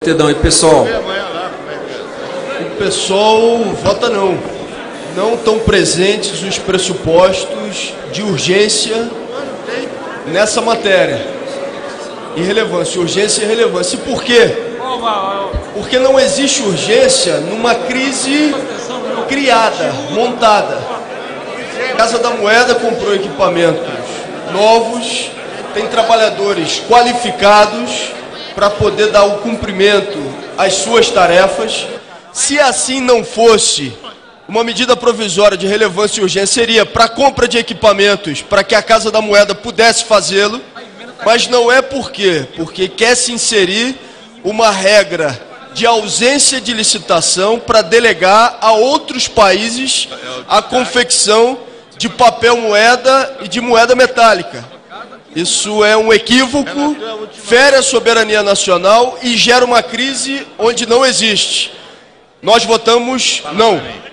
Entendão e pessoal. O pessoal vota não. Não estão presentes os pressupostos de urgência nessa matéria. Irrelevância, urgência e relevância. E por quê? Porque não existe urgência numa crise criada, montada. A Casa da Moeda comprou equipamentos novos, tem trabalhadores qualificados para poder dar o cumprimento às suas tarefas. Se assim não fosse, uma medida provisória de relevância e urgência seria para compra de equipamentos, para que a Casa da Moeda pudesse fazê-lo, mas não é por quê? Porque quer se inserir uma regra de ausência de licitação para delegar a outros países a confecção de papel moeda e de moeda metálica. Isso é um equívoco, fere a soberania nacional e gera uma crise onde não existe. Nós votamos não.